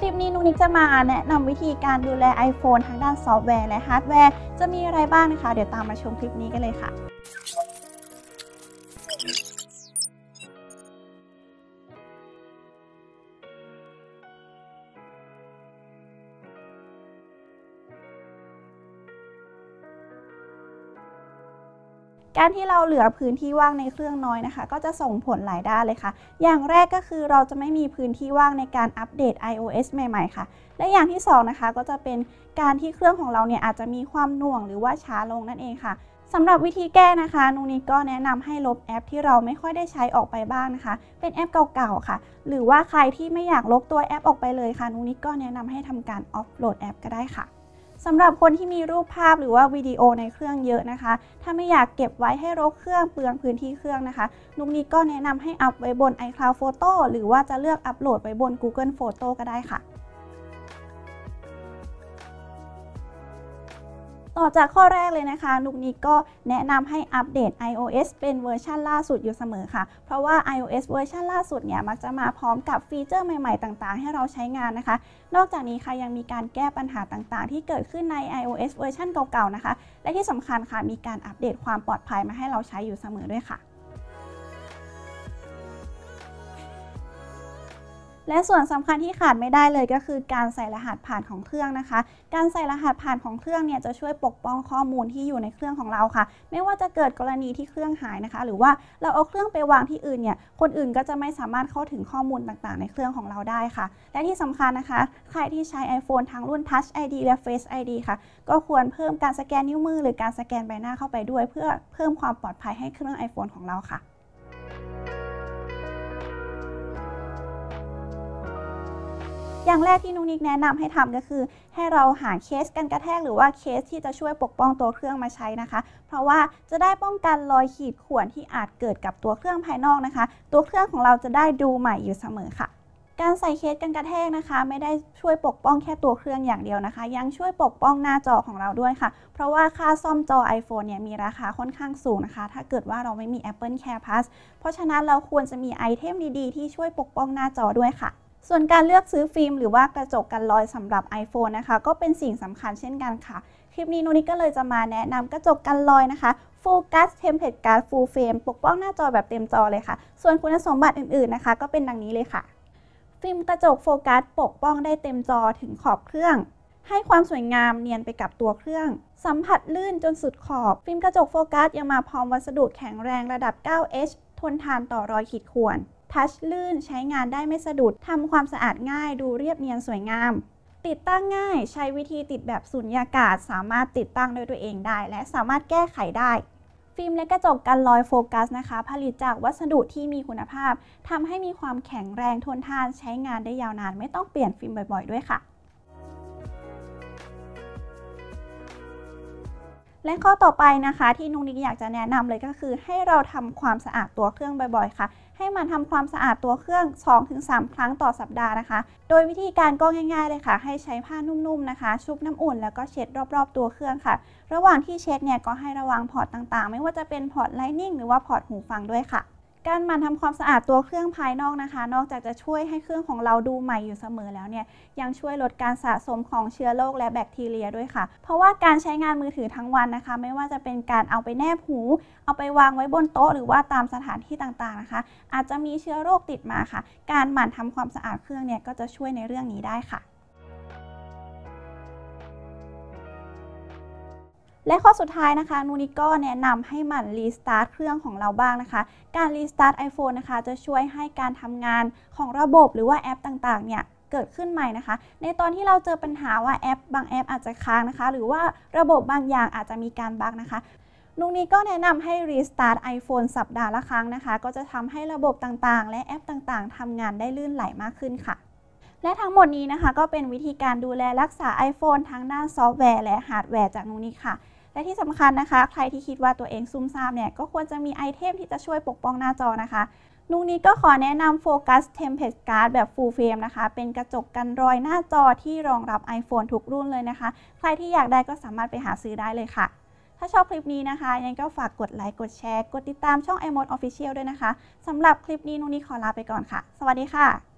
ลิปนี้นุกนิกจะมาแนะนำวิธีการดูแล iPhone ทั้งด้านซอฟต์แวร์และฮาร์ดแวร์จะมีอะไรบ้างนะคะเดี๋ยวตามมาชมคลิปนี้กันเลยค่ะการที่เราเหลือพื้นที่ว่างในเครื่องน้อยนะคะก็จะส่งผลหลายด้านเลยค่ะอย่างแรกก็คือเราจะไม่มีพื้นที่ว่างในการอัปเดต iOS ใหม่ๆค่ะและอย่างที่2นะคะก็จะเป็นการที่เครื่องของเราเนี่ยอาจจะมีความหน่วงหรือว่าช้าลงนั่นเองค่ะสำหรับวิธีแก้นะคะนุกนิกก็แนะนำให้ลบแอปที่เราไม่ค่อยได้ใช้ออกไปบ้างนะคะเป็นแอปเก่าๆค่ะหรือว่าใครที่ไม่อยากลบตัวแอปออกไปเลยค่ะนุกนิกก็แนะนำให้ทำการออฟโหลดแอปก็ได้ค่ะสำหรับคนที่มีรูปภาพหรือว่าวิดีโอในเครื่องเยอะนะคะถ้าไม่อยากเก็บไว้ให้รกเครื่องเปลืองพื้นที่เครื่องนะคะนุกนิกก็แนะนำให้อัพไว้บน iCloud Photo หรือว่าจะเลือกอัพโหลดไว้บน Google Photo ก็ได้ค่ะต่อจากข้อแรกเลยนะคะนุกนิกก็แนะนำให้อัปเดต iOS เป็นเวอร์ชันล่าสุดอยู่เสมอค่ะเพราะว่า iOS เวอร์ชันล่าสุดเนี่ยมักจะมาพร้อมกับฟีเจอร์ใหม่ๆต่างๆให้เราใช้งานนะคะนอกจากนี้ค่ะยังมีการแก้ปัญหาต่างๆที่เกิดขึ้นใน iOS เวอร์ชันเก่าๆนะคะและที่สำคัญค่ะมีการอัปเดตความปลอดภัยมาให้เราใช้อยู่เสมอด้วยค่ะและส่วนสำคัญที่ขาดไม่ได้เลยก็คือการใส่รหัสผ่านของเครื่องนะคะการใส่รหัสผ่านของเครื่องเนี่ยจะช่วยปกป้องข้อมูลที่อยู่ในเครื่องของเราค่ะไม่ว่าจะเกิดกรณีที่เครื่องหายนะคะหรือว่าเราเอาเครื่องไปวางที่อื่นเนี่ยคนอื่นก็จะไม่สามารถเข้าถึงข้อมูลต่างๆในเครื่องของเราได้ค่ะและที่สำคัญนะคะใครที่ใช้ iPhone ทั้งรุ่น Touch ID และ Face ID ค่ะก็ควรเพิ่มการสแกนนิ้วมือหรือการสแกนใบหน้าเข้าไปด้วยเพื่อเพิ่มความปลอดภัยให้เครื่อง iPhone ของเราค่ะอย่างแรกที่นุกนิกแนะนำให้ทำก็คือให้เราหาเคสกันกระแทกหรือว่าเคสที่จะช่วยปกป้องตัวเครื่องมาใช้นะคะเพราะว่าจะได้ป้องกันรอยขีดข่วนที่อาจเกิดกับตัวเครื่องภายนอกนะคะตัวเครื่องของเราจะได้ดูใหม่อยู่เสมอค่ะการใส่เคสกันกระแทกนะคะไม่ได้ช่วยปกป้องแค่ตัวเครื่องอย่างเดียวนะคะยังช่วยปกป้องหน้าจอของเราด้วยค่ะเพราะว่าค่าซ่อมจอ iPhone เนี่ยมีราคาค่อนข้างสูงนะคะถ้าเกิดว่าเราไม่มี Apple Care Plus เพราะฉะนั้นเราควรจะมีไอเทมดีๆที่ช่วยปกป้องหน้าจอด้วยค่ะส่วนการเลือกซื้อฟิล์มหรือว่ากระจกกันรอยสำหรับ iPhone นะคะก็เป็นสิ่งสำคัญเช่นกันค่ะคลิปนี้นุกนิกก็เลยจะมาแนะนำกระจกกันรอยนะคะ Focus Tempered Glass Full Frame ปกป้องหน้าจอแบบเต็มจอเลยค่ะส่วนคุณสมบัติอื่นๆนะคะก็เป็นดังนี้เลยค่ะฟิล์มกระจกโฟกัสปกป้องได้เต็มจอถึงขอบเครื่องให้ความสวยงามเนียนไปกับตัวเครื่องสัมผัสลื่นจนสุดขอบฟิล์มกระจกโฟกัสยังมาพร้อมวัสดุแข็งแรงระดับ 9H ทนทานต่อรอยขีดข่วนทัชลื่นใช้งานได้ไม่สะดุดทำความสะอาดง่ายดูเรียบเนียนสวยงามติดตั้งง่ายใช้วิธีติดแบบสุญญากาศสามารถติดตั้งด้วยตัวเองได้และสามารถแก้ไขได้ฟิล์มและกระจกกันรอยโฟกัสนะคะผลิตจากวัสดุที่มีคุณภาพทำให้มีความแข็งแรงทนทานใช้งานได้ยาวนานไม่ต้องเปลี่ยนฟิล์มบ่อยๆด้วยค่ะและข้อต่อไปนะคะที่นุกนิกอยากจะแนะนำเลยก็คือให้เราทำความสะอาดตัวเครื่องบ่อยๆค่ะให้มันทำความสะอาดตัวเครื่อง 2-3 ครั้งต่อสัปดาห์นะคะโดยวิธีการก็ง่ายๆเลยค่ะให้ใช้ผ้านุ่มๆนะคะชุบน้ำอุ่นแล้วก็เช็ดรอบๆตัวเครื่องค่ะระหว่างที่เช็ดเนี่ยก็ให้ระวังพอร์ตต่างๆไม่ว่าจะเป็นพอร์ต Lightning หรือว่าพอร์ตหูฟังด้วยค่ะการหมั่นทำความสะอาดตัวเครื่องภายนอกนะคะนอกจากจะช่วยให้เครื่องของเราดูใหม่อยู่เสมอแล้วเนี่ยยังช่วยลดการสะสมของเชื้อโรคและแบคทีเรียด้วยค่ะเพราะว่าการใช้งานมือถือทั้งวันนะคะไม่ว่าจะเป็นการเอาไปแนบหูเอาไปวางไว้บนโต๊ะหรือว่าตามสถานที่ต่างๆนะคะอาจจะมีเชื้อโรคติดมาค่ะการหมั่นทำความสะอาดเครื่องเนี่ยก็จะช่วยในเรื่องนี้ได้ค่ะและข้อสุดท้ายนะคะนุกนิกก็แนะนำให้หมั่นรีสตาร์ทเครื่องของเราบ้างนะคะการรีสตาร์ท iPhone นะคะจะช่วยให้การทำงานของระบบหรือว่าแอปต่างๆเนี่ยเกิดขึ้นใหม่นะคะในตอนที่เราเจอปัญหาว่าบางแอปอาจจะค้างนะคะหรือว่าระบบบางอย่างอาจจะมีการบั๊กนะคะนุกนิกก็แนะนำให้รีสตาร์ท iPhone สัปดาห์ละครั้งนะคะก็จะทำให้ระบบต่างๆและแอปต่างๆทำงานได้ลื่นไหลมากขึ้นค่ะและทั้งหมดนี้นะคะก็เป็นวิธีการดูแลรักษา iPhone ทั้งด้านซอฟต์แวร์และฮาร์ดแวร์จากนุกนิกค่ะและที่สำคัญนะคะใครที่คิดว่าตัวเองซุ่มซ่ามเนี่ยก็ควรจะมีไอเทมที่จะช่วยปกป้องหน้าจอนะคะนุกนิกก็ขอแนะนำ Focus Tempered Glass แบบ Full Frame นะคะเป็นกระจกกันรอยหน้าจอที่รองรับ iPhone ทุกรุ่นเลยนะคะใครที่อยากได้ก็สามารถไปหาซื้อได้เลยค่ะถ้าชอบคลิปนี้นะคะยังไงก็ฝากกดไลค์กดแชร์กดติดตามช่อง iMode Official ด้วยนะคะสำหรับคลิปนี้นุกนิกขอลาไปก่อนค่ะสวัสดีค่ะ